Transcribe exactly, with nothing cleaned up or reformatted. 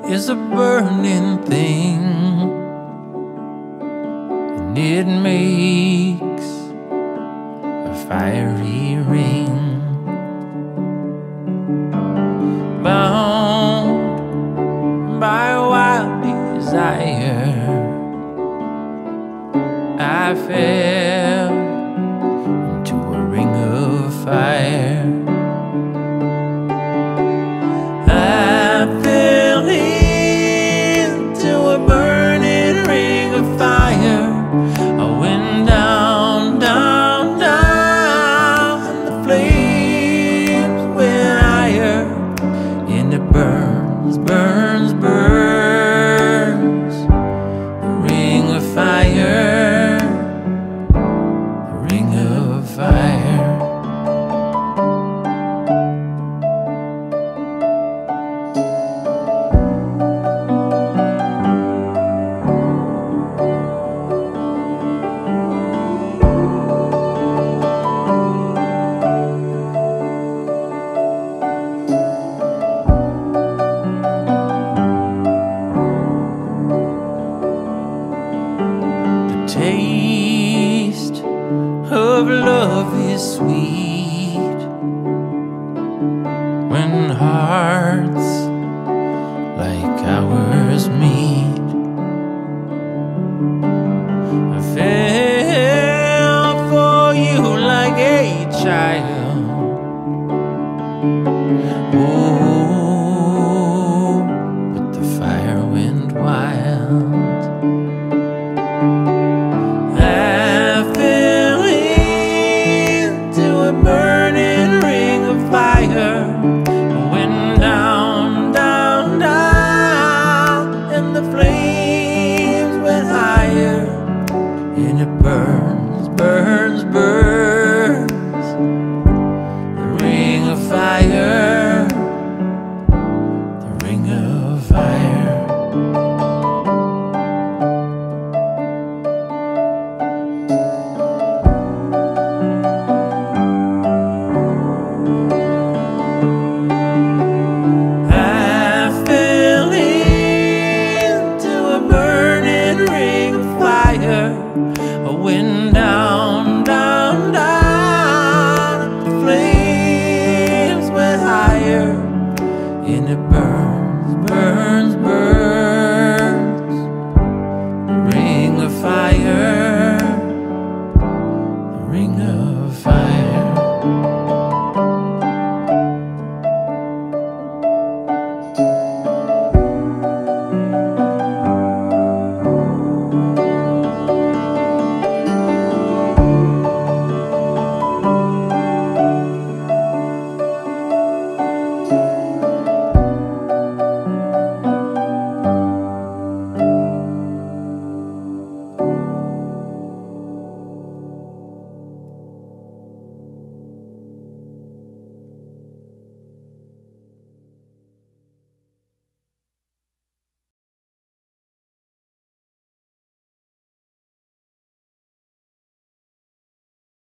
is a burning thing, and it makes a fiery ring. Bound by a wild desire, I fell into a ring of fire. I fell into a burning ring of fire. I went down, down, down, and the flames went higher, and it burns, burns, burns, the ring of fire, the ring of fire. Taste of love is sweet when hearts like ours meet. I fell for you like a child. Oh, but the fire went wild. Burning ring of fire, went down, down, down, and the flames went higher, and it burns, burns, burns, the ring of fire, the ring of fire. I went down, down, down, and the flames went higher, and it burns, burns, burns.